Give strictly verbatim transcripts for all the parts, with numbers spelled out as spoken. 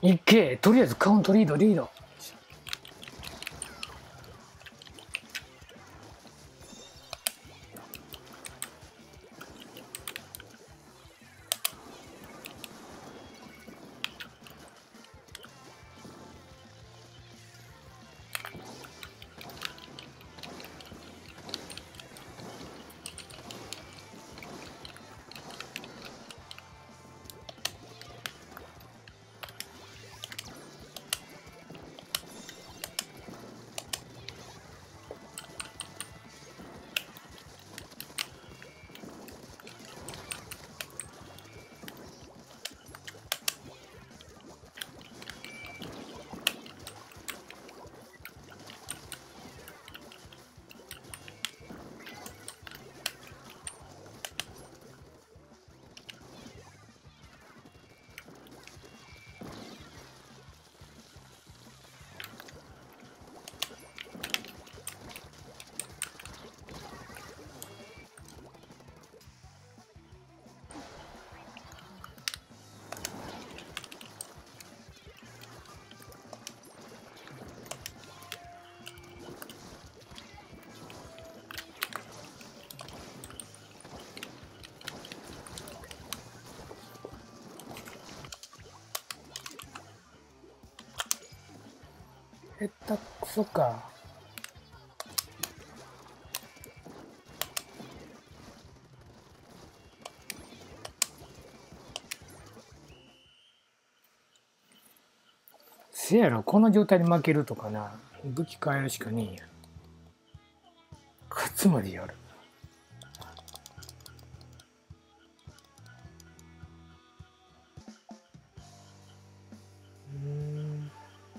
いっけ、とりあえずカウントリードリード。へったくそか。せやろ、この状態で負けるとかな。武器変えるしかねえや。勝つまでやる。うーん。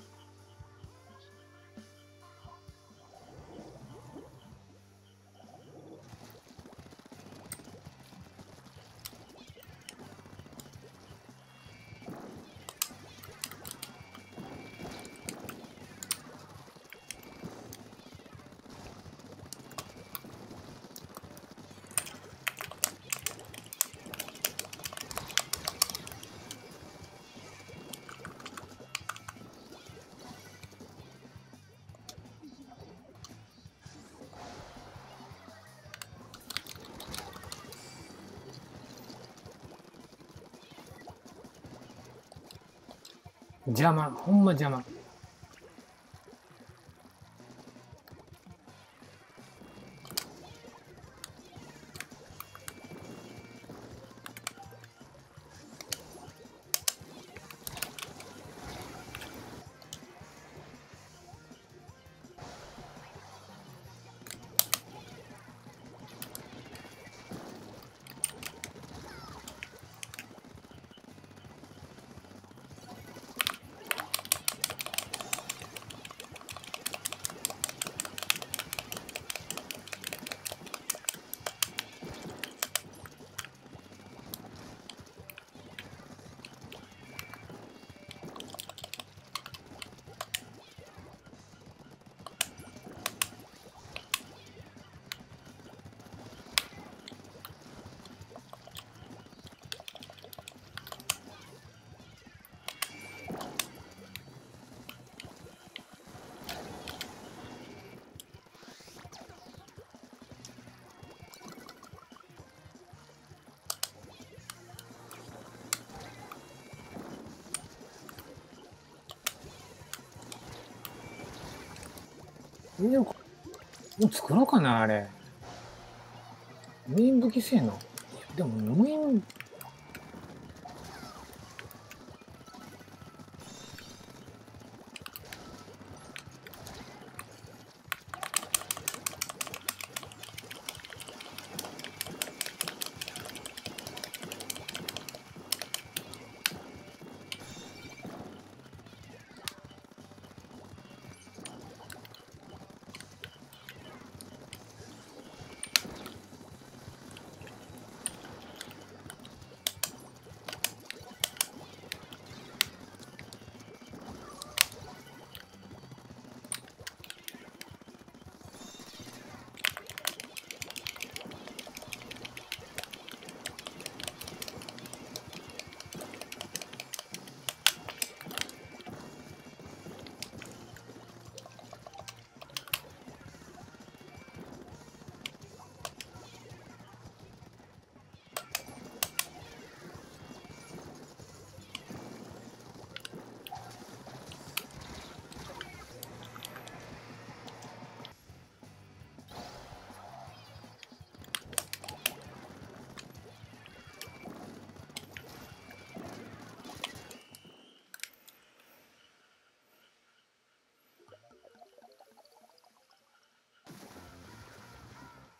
邪魔、ほんま邪魔。えー、もう作ろうかな、あれ。メイン武器性能。いや、でもメイン、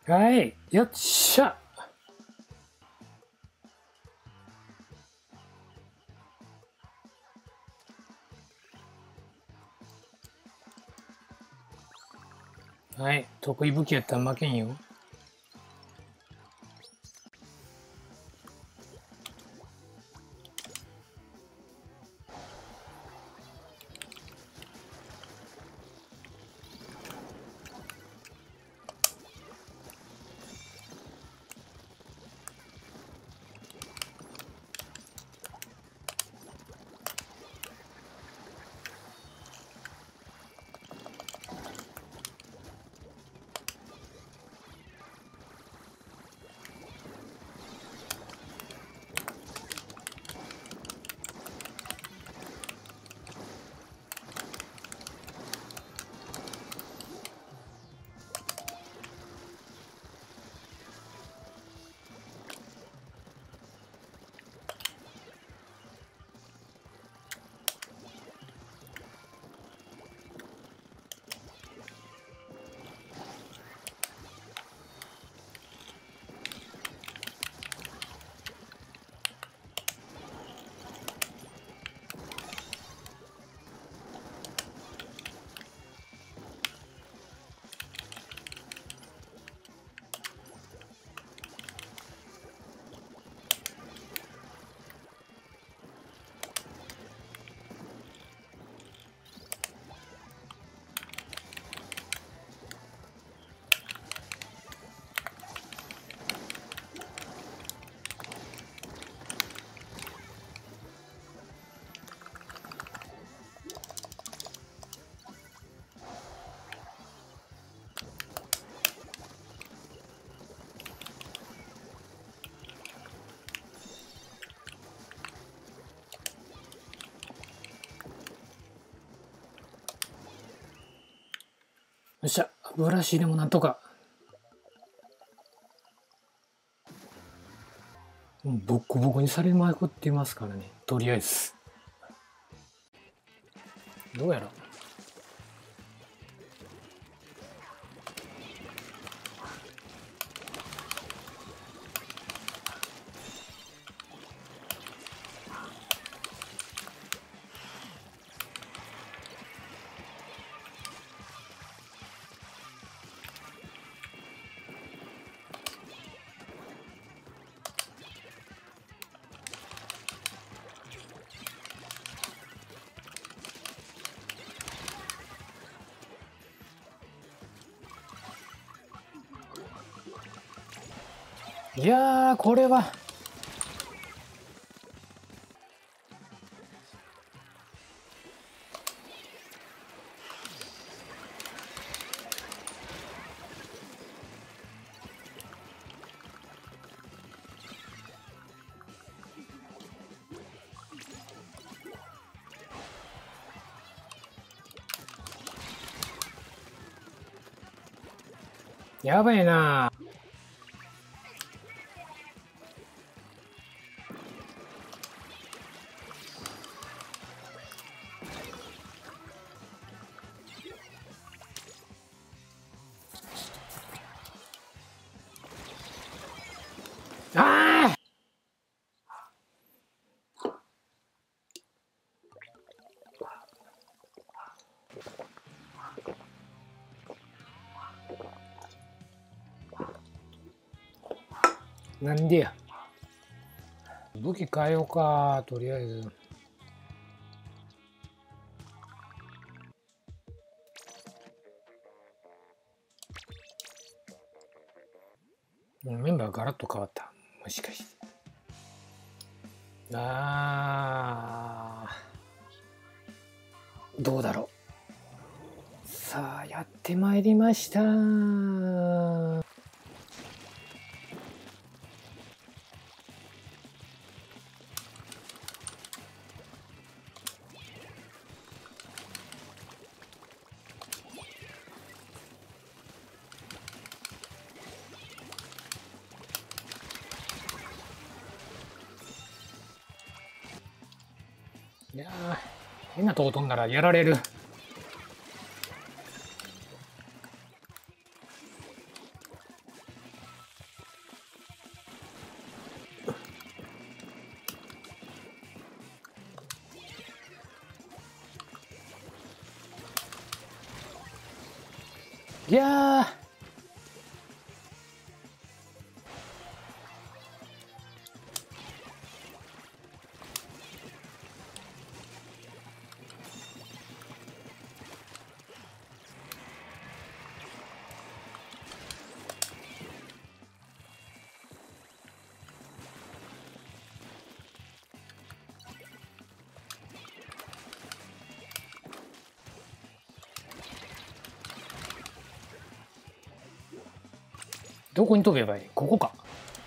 はい、よっしゃ。はい、得意武器やったら負けんよ。よっしゃ、ブラシでもなんとか。ボッコボコにされまくってますからね、とりあえず。どうやら。いやー、これは。やばいな。ああ。なんでや。武器変えようか、とりあえず。メンバーガラッと変わった。もしかして。あー、どうだろう。さあ、やってまいりました。いやー、変なとこ飛んだらやられる。 いやー、どこに飛べばいい？ここか。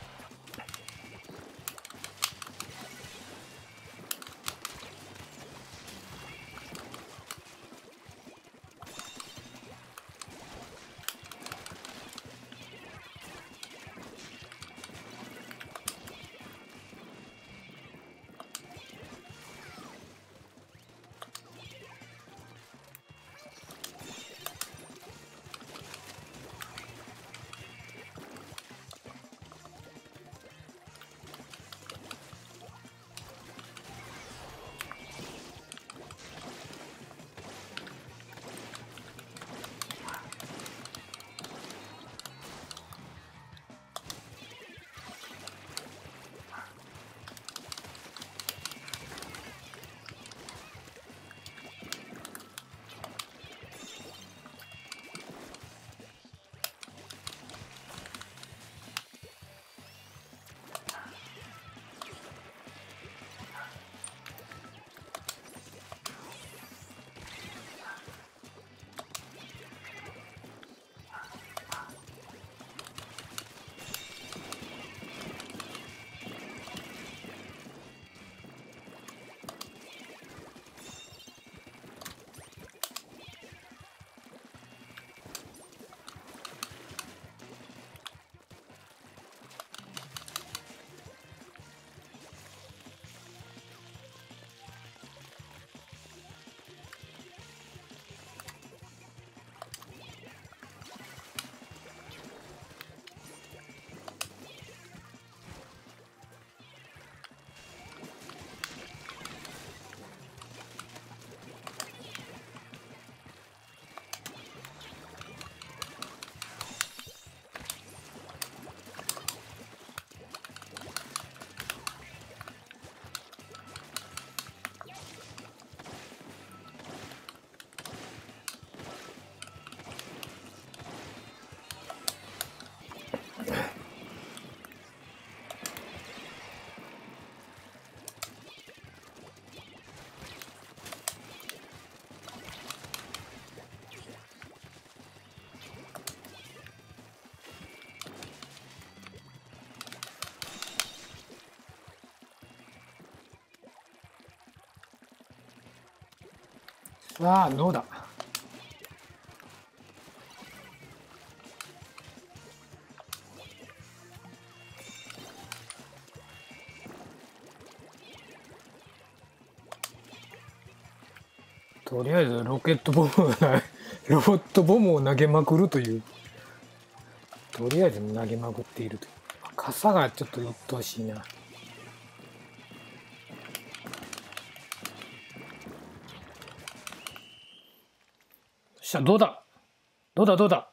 さあどうだ。とりあえずロケットボムをロボットボムを投げまくるという、とりあえず投げまくっているという。傘がちょっとうっとうしいな。よっしゃ、どうだどうだどうだ。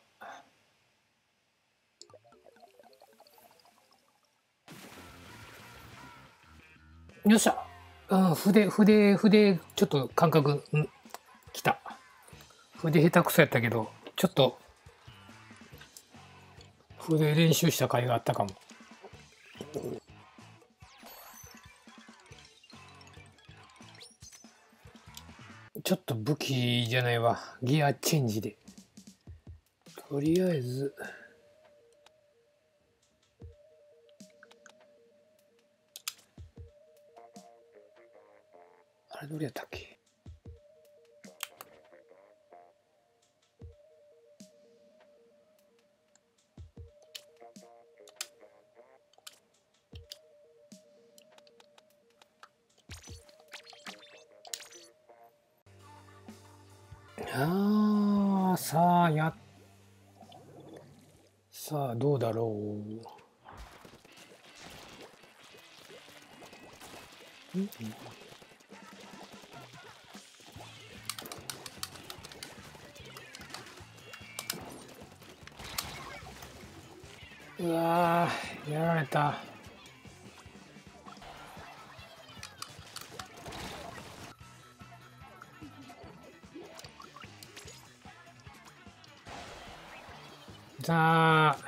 よっしゃ、うん、筆筆筆ちょっと感覚、うん、きた。筆下手くそやったけどちょっと筆練習した甲斐があったかも。ちょっと武器じゃないわ、ギアチェンジでとりあえずあれどれやったっけ。ああ、さあやさあどうだろう。んんうわー、やられた。さあ、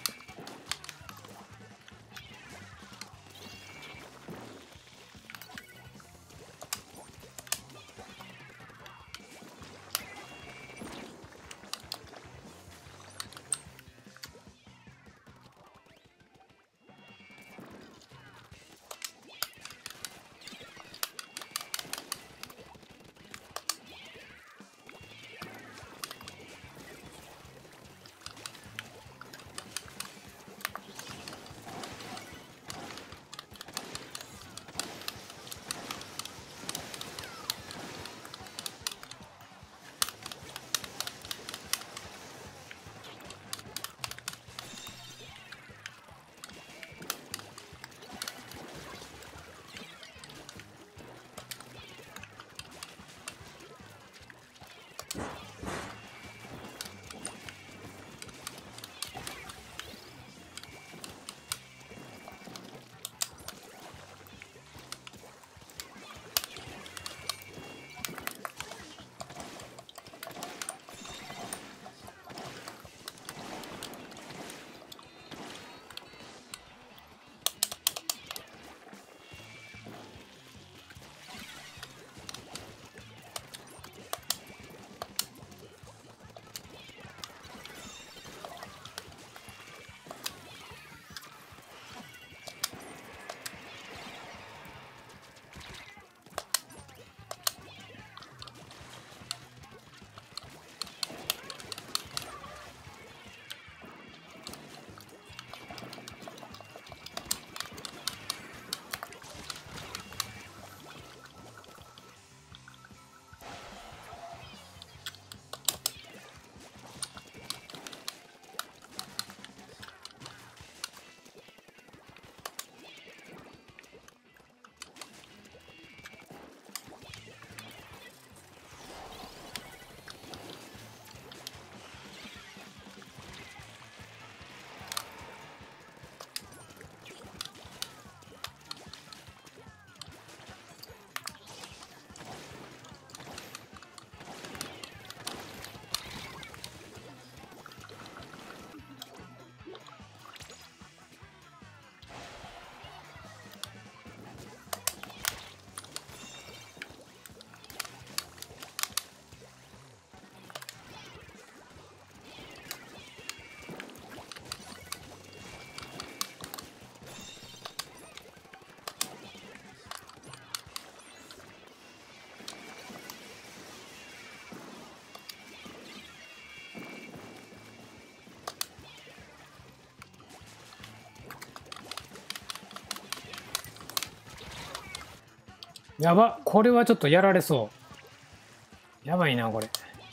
やば、これはちょっとやられそう。やばいな、これ。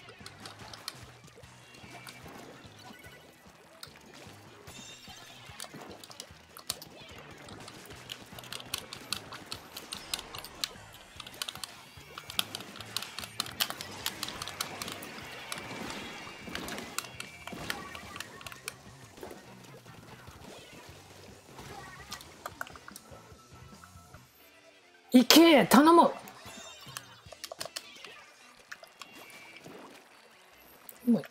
いけ、頼む。うまい。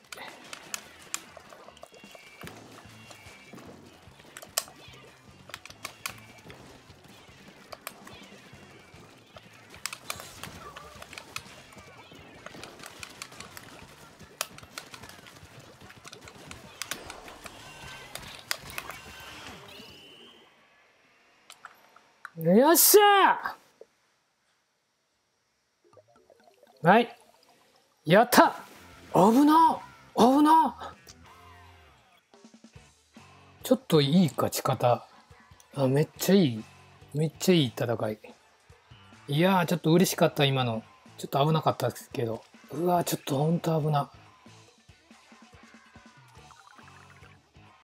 よっしゃー。はい、やった。危な危な。ちょっといい勝ち方。あ、めっちゃいい、めっちゃいい戦い。いやー、ちょっと嬉しかった今の。ちょっと危なかったですけど、うわー、ちょっとほんと危な。